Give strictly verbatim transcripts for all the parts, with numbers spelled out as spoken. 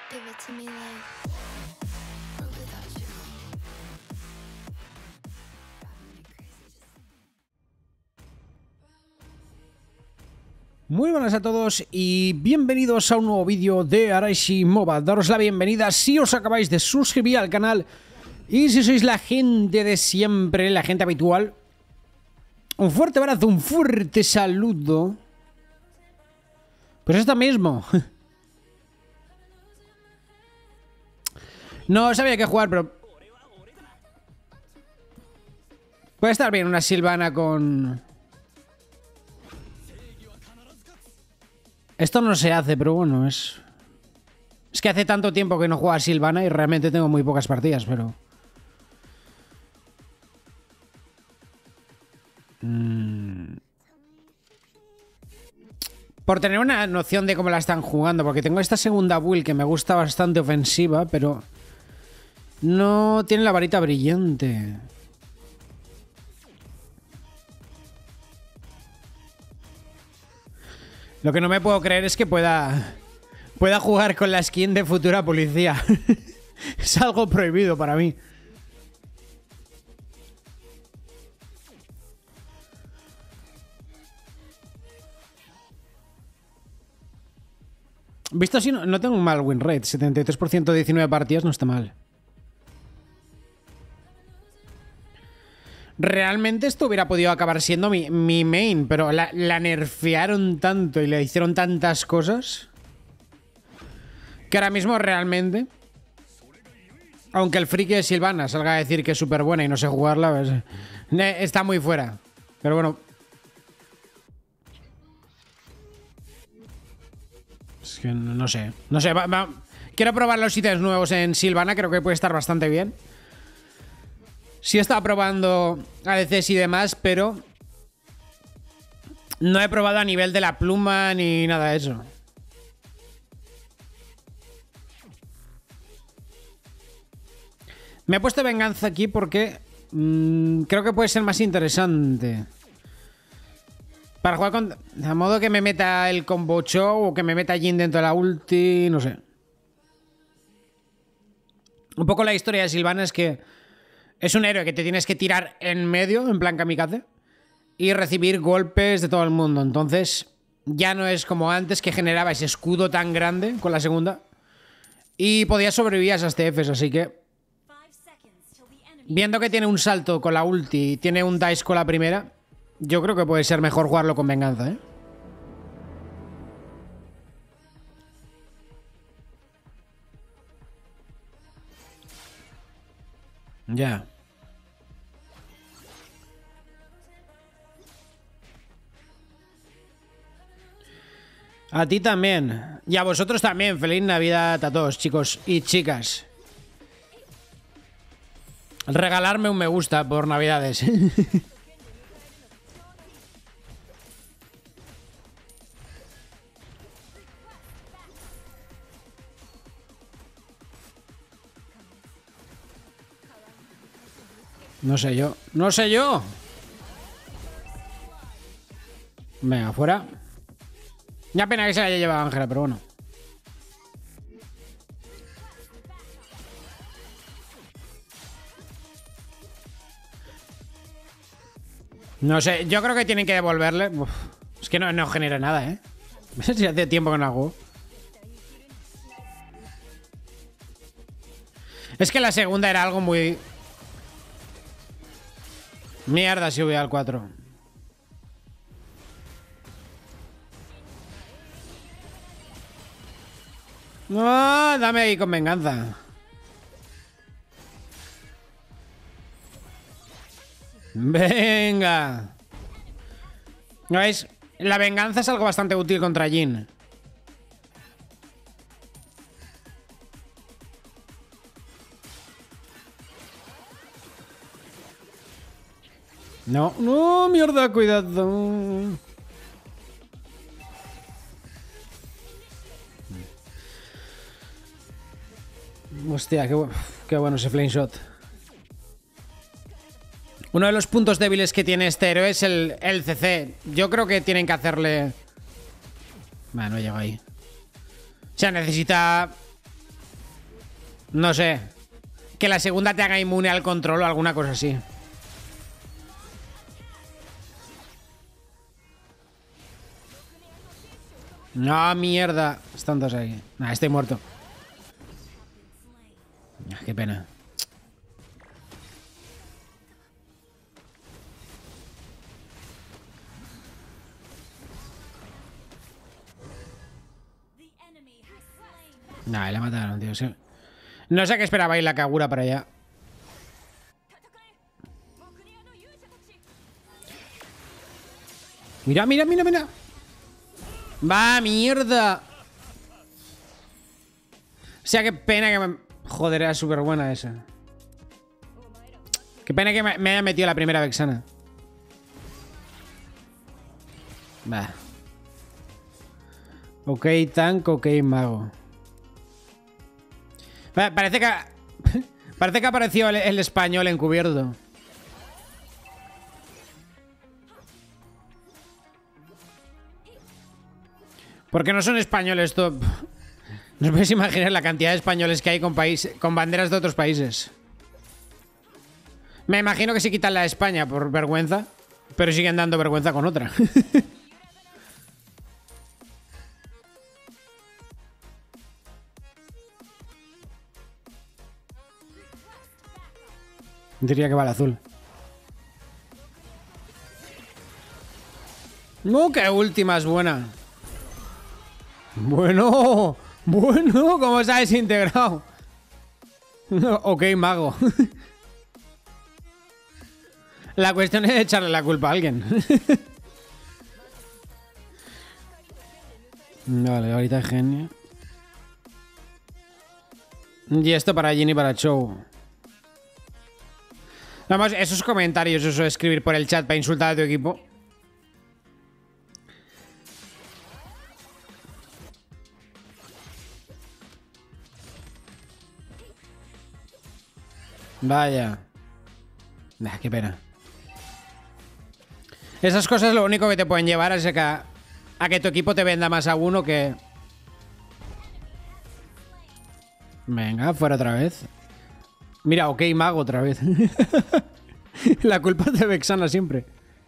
Give it to me like or without you. Muy buenas a todos y bienvenidos a un nuevo vídeo de Arashi MOBA. Daros la bienvenida si os acabáis de suscribir al canal y si sois la gente de siempre, la gente habitual. Un fuerte abrazo, un fuerte saludo. Pues esto mismo. No sabía qué jugar, pero puede estar bien una Sylvana con... Esto no se hace, pero bueno, es... Es que hace tanto tiempo que no juego a Sylvana y realmente tengo muy pocas partidas, pero... Mm. Por tener una noción de cómo la están jugando, porque tengo esta segunda build que me gusta bastante ofensiva, pero... No tiene la varita brillante. Lo que no me puedo creer es que pueda pueda jugar con la skin de futura policía. Es algo prohibido para mí. Visto así, no, no tengo un mal win rate. setenta y tres por ciento de diecinueve partidas no está mal. Realmente esto hubiera podido acabar siendo mi, mi main, pero la, la nerfearon tanto y le hicieron tantas cosas que ahora mismo realmente, aunque el friki de Sylvana salga a decir que es súper buena y no sé jugarla, pues, está muy fuera. Pero bueno. Es que no, no sé. No sé, va, va. Quiero probar los ítems nuevos en Sylvana, creo que puede estar bastante bien. Sí he estado probando A D Cs y demás, pero no he probado a nivel de la pluma ni nada de eso. Me he puesto venganza aquí porque mmm, creo que puede ser más interesante. Para jugar con... A modo que me meta el combo show o que me meta Jhin dentro de la ulti, no sé. Un poco la historia de Sylvana es que es un héroe que te tienes que tirar en medio, en plan kamikaze, y recibir golpes de todo el mundo. Entonces, ya no es como antes que generaba ese escudo tan grande con la segunda. Y podías sobrevivir a esas T Fs, así que... Viendo que tiene un salto con la ulti y tiene un dice con la primera, yo creo que puede ser mejor jugarlo con venganza, ¿eh? Ya. A ti también. Y a vosotros también. Feliz Navidad a todos, chicos y chicas. Regalarme un me gusta por Navidades. No sé yo. No sé yo. Venga, fuera. Ya pena que se la haya llevado Ángela, pero bueno. No sé, yo creo que tienen que devolverle. Uf, es que no, no genera nada, ¿eh? Si hace tiempo que no hago. Es que la segunda era algo muy... Mierda, si voy al cuatro. No, dame ahí con venganza. Venga. ¿No veis? La venganza es algo bastante útil contra Jhin. No, no, mierda, cuidado. Hostia, qué, bu qué bueno ese flame shot. Uno de los puntos débiles que tiene este héroe es el, el C C. Yo creo que tienen que hacerle... Bueno, no llego ahí. O sea, necesita No sé. Que la segunda te haga inmune al control o alguna cosa así. No, mierda. Están dos ahí. Nah, estoy muerto. Ah, qué pena. Nah, le mataron, tío. Sí. No sé qué esperabais la Kagura para allá. Mira, mira, mira, mira. Va, mierda. O sea, qué pena que me... Joder, era súper buena esa. Qué pena que me haya metido la primera Vexana. Va. Ok, tank, ok, mago. Va, parece que... Parece que apareció el, el español encubierto. Porque no son españoles, top. No os podéis imaginar la cantidad de españoles que hay con, país, con banderas de otros países. Me imagino que sí quitan la de España por vergüenza, pero siguen dando vergüenza con otra. Diría que va el azul. No, qué última es buena. Bueno, bueno, ¿cómo se ha desintegrado? Ok, mago. La cuestión es echarle la culpa a alguien. Vale, ahorita es genio. Y esto para Jin y para Chou. Vamos, esos comentarios, eso de escribir por el chat para insultar a tu equipo. Vaya. Nah, qué pena. Esas cosas lo único que te pueden llevar es a que, a que tu equipo te venda más a uno que... Venga, fuera otra vez. Mira, ok, mago otra vez. La culpa es de Vexana siempre.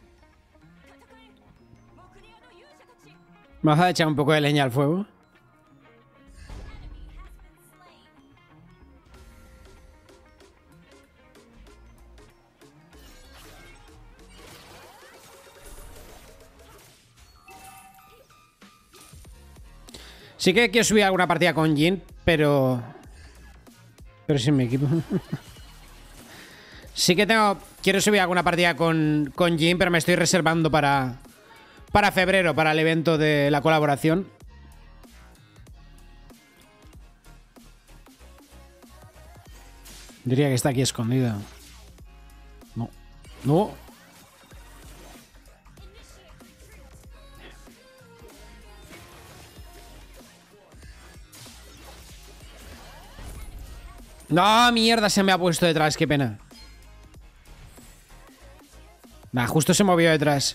¿Me vas a echar un poco de leña al fuego? Sí que quiero subir alguna partida con Jin, pero... Pero sin mi equipo. Sí que tengo... Quiero subir alguna partida con, con Jin, pero me estoy reservando para... Para febrero, para el evento de la colaboración. Diría que está aquí escondida. No. No. No, mierda, se me ha puesto detrás, qué pena. Nah, justo se movió detrás.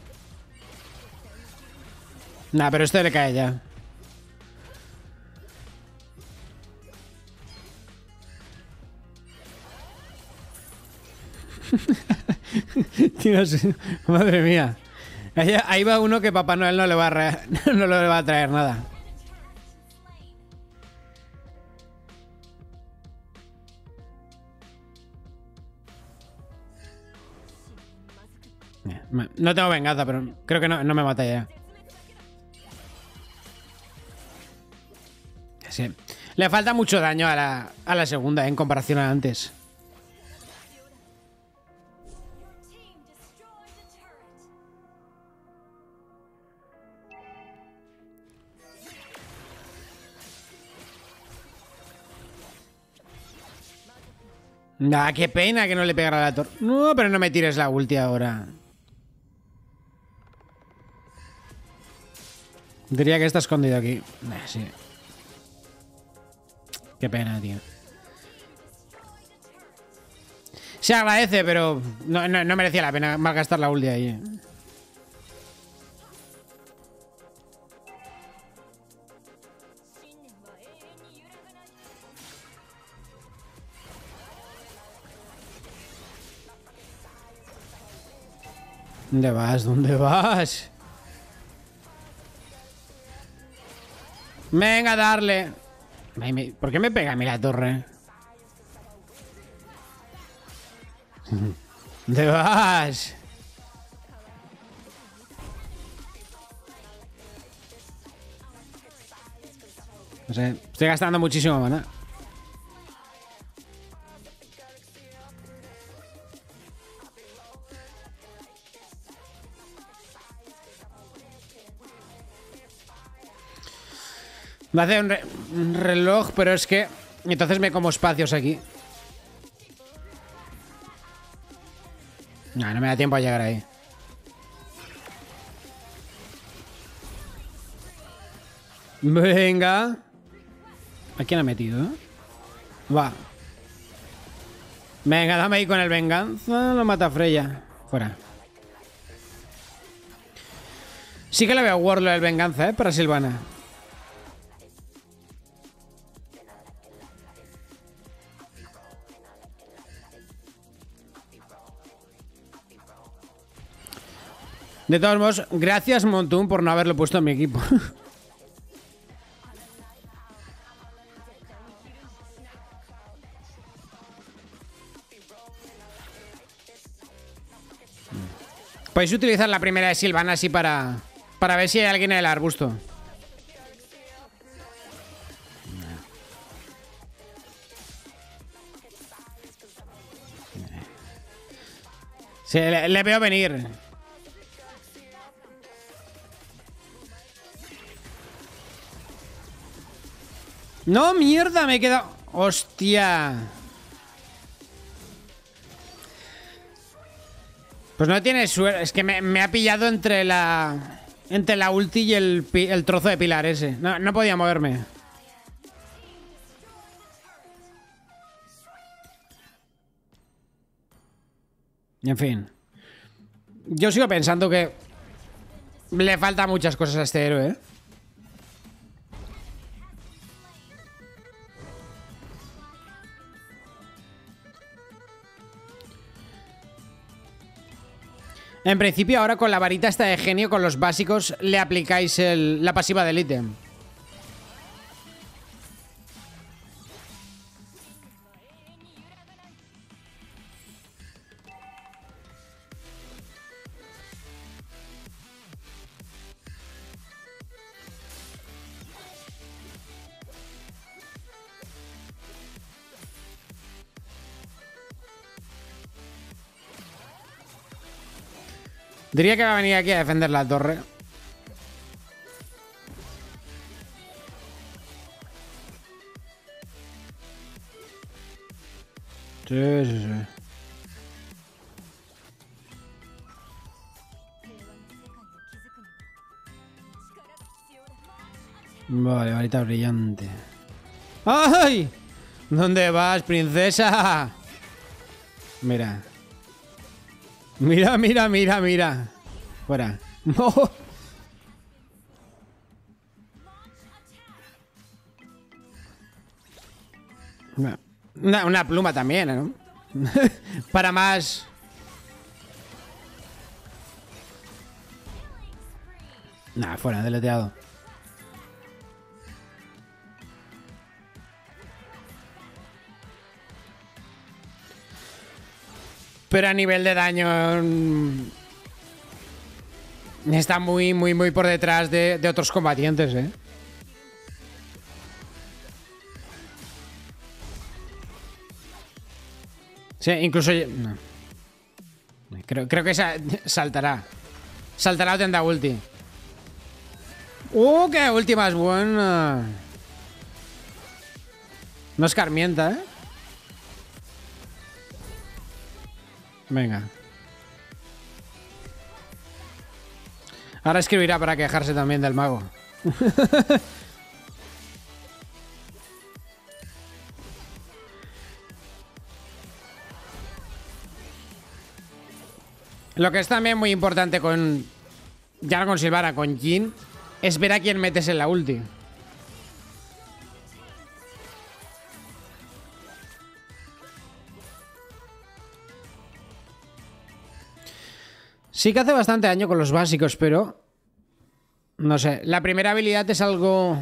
Nah, pero esto le cae ya. Dios, madre mía. Ahí, ahí va uno que Papá Noel no le va a, re... no le va a traer nada. No tengo venganza, pero creo que no, no me mata ya. Sí. Le falta mucho daño a la, a la segunda en comparación a antes. Nah, qué pena que no le pegara la torre. No, pero no me tires la ulti ahora. Diría que está escondido aquí. Nah, sí. Qué pena, tío. Se agradece, pero no, no, no merecía la pena malgastar la ulti ahí. ¿Dónde vas? ¿Dónde vas? Venga, darle. ¿Por qué me pega a mí la torre? ¿Dónde vas? No sé, estoy gastando muchísimo mana. Me hace un, re un reloj, pero es que entonces me como espacios aquí. No, no me da tiempo a llegar ahí. Venga. ¿A quién ha metido? Va. Venga, dame ahí con el venganza. Lo mata Freya. Fuera. Sí que le veo Warlord el venganza, ¿eh? Para Silvana. De todos modos, gracias Montoon por no haberlo puesto en mi equipo. Podéis utilizar la primera de Silvana así para, para ver si hay alguien en el arbusto. Sí, le, le veo venir. No, mierda, me he quedado... Hostia. Pues no tiene suerte. Es que me, me ha pillado entre la... Entre la ulti y el, el trozo de pilar ese. No, no podía moverme. En fin. Yo sigo pensando que... Le faltan muchas cosas a este héroe, ¿eh? En principio, ahora con la varita esta de genio, con los básicos, le aplicáis el, la pasiva del ítem. Diría que va a venir aquí a defender la torre. Sí, sí, sí. Vale, varita brillante. ¡Ay! ¿Dónde vas, princesa? Mira. Mira, mira, mira, mira. Fuera. No. Una, una pluma también, ¿no? Para más... Nah, fuera, deleteado. Pero a nivel de daño... Está muy, muy, muy por detrás de, de otros combatientes, ¿eh? Sí, incluso... No. Creo, creo que sa saltará. Saltará o tendrá ulti. ¡Uh, qué ulti más buena! No escarmienta, ¿eh? Venga. Ahora escribirá para quejarse también del mago. Lo que es también muy importante con... Ya no con Silvana, con Jhin, es ver a quién metes en la ulti. Sí que hace bastante daño con los básicos, pero... No sé, la primera habilidad es algo...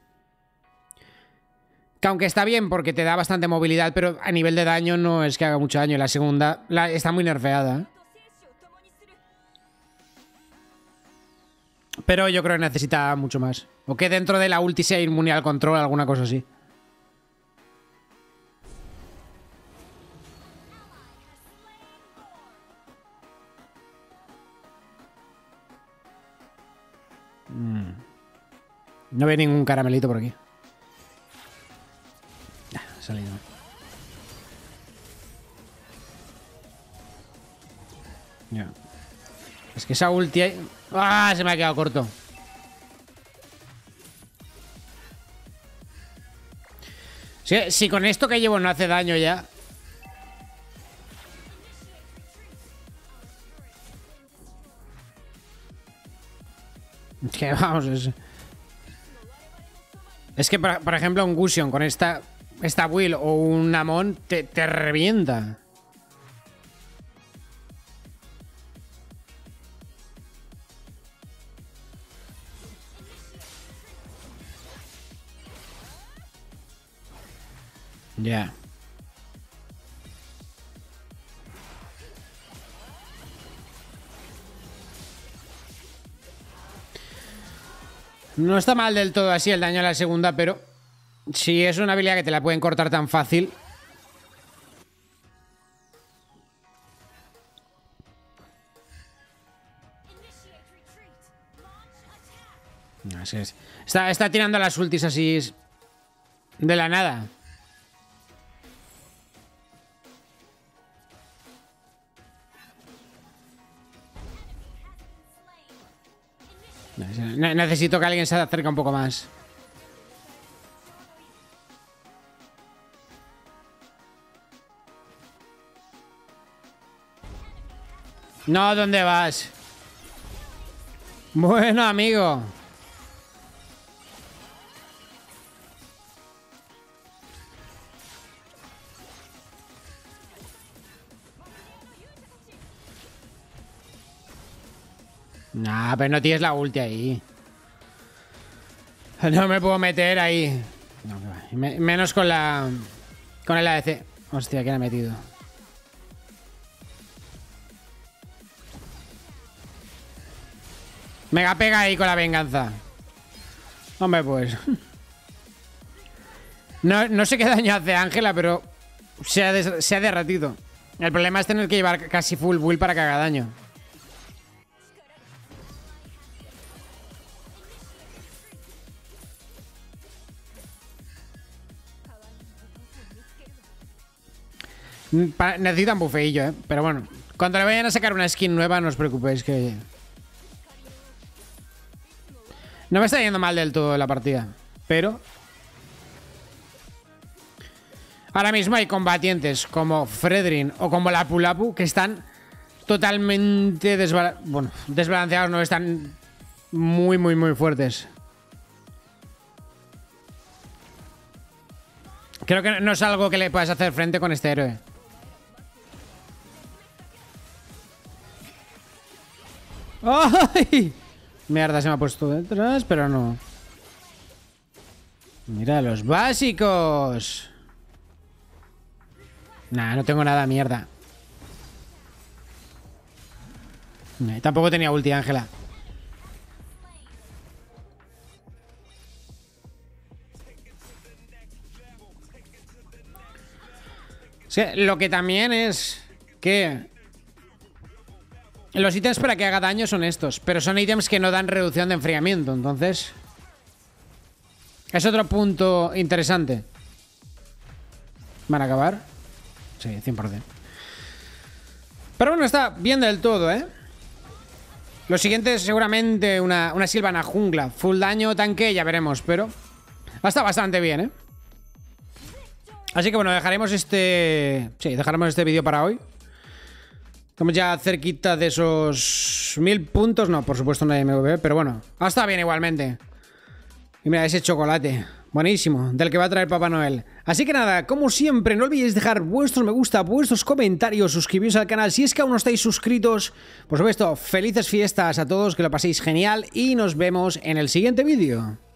Que aunque está bien porque te da bastante movilidad, pero a nivel de daño no es que haga mucho daño. La segunda la, está muy nerfeada. Pero yo creo que necesita mucho más. O que dentro de la ulti sea inmune al control, alguna cosa así. Mm. No veo ningún caramelito por aquí. Ah, ha salido. Ya. Es que esa ulti... Hay... ¡Ah! Se me ha quedado corto. Si, si con esto que llevo no hace daño ya... Que vamos, es... Es que, por, por ejemplo, un Gusion con esta esta Will o un Amon te, te revienta. Ya. Yeah. No está mal del todo así el daño a la segunda, pero si es una habilidad que te la pueden cortar tan fácil. No, es que es. Está, está tirando las ultis así de la nada. Necesito que alguien se acerque un poco más. No, ¿dónde vas? Bueno, amigo. Nah, pero no tienes la ulti ahí. No me puedo meter ahí. No, me, menos con la... Con el A D C. Hostia, ¿quién ha metido? Mega pega ahí con la venganza. Hombre, pues... No, no sé qué daño hace Ángela, pero... Se ha, de, se ha derretido. El problema es tener que llevar casi full build para que haga daño. Necesitan bufeillo, ¿eh? Pero bueno, cuando le vayan a sacar una skin nueva, no os preocupéis que... No me está yendo mal del todo la partida, pero... Ahora mismo hay combatientes como Fredrin o como Lapu Lapu que están totalmente desbala... bueno, desbalanceados, no están muy, muy, muy fuertes. Creo que no es algo que le puedas hacer frente con este héroe. ¡Ay! Mierda, se me ha puesto detrás, pero no. Mira, los básicos. Nah, no tengo nada, mierda. Nah, tampoco tenía ulti, Ángela. Sí, lo que también es que los ítems para que haga daño son estos, pero son ítems que no dan reducción de enfriamiento, entonces es otro punto interesante. ¿Van a acabar? Sí, cien por cien. Pero bueno, está bien del todo, ¿eh? Lo siguiente es seguramente una, una Sylvana jungla. Full daño, tanque, ya veremos, pero está bastante bien, ¿eh? Así que bueno, dejaremos este... Sí, dejaremos este vídeo para hoy. Estamos ya cerquita de esos mil puntos. No, por supuesto no hay M V, pero bueno, está bien igualmente. Y mira, ese chocolate. Buenísimo, del que va a traer Papá Noel. Así que nada, como siempre, no olvidéis dejar vuestros me gusta, vuestros comentarios, suscribiros al canal si es que aún no estáis suscritos. Por supuesto, felices fiestas a todos, que lo paséis genial y nos vemos en el siguiente vídeo.